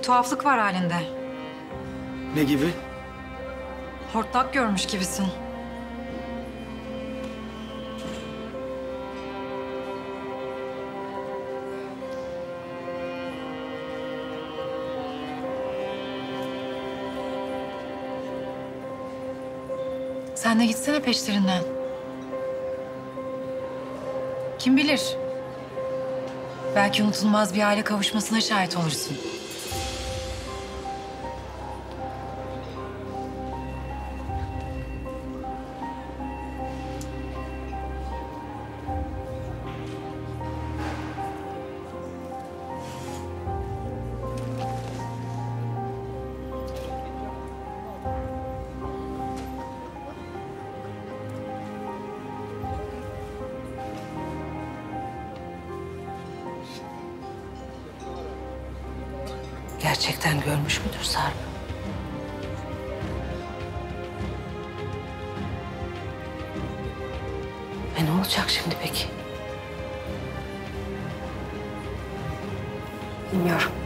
tuhaflık var halinde. Ne gibi? Hortlak görmüş gibisin. Sen de gitsene peşlerinden. Kim bilir? Belki unutulmaz bir aile kavuşmasına şahit olursun. Gerçekten görmüş müdür Sarp? Ne olacak şimdi peki? Bilmiyorum.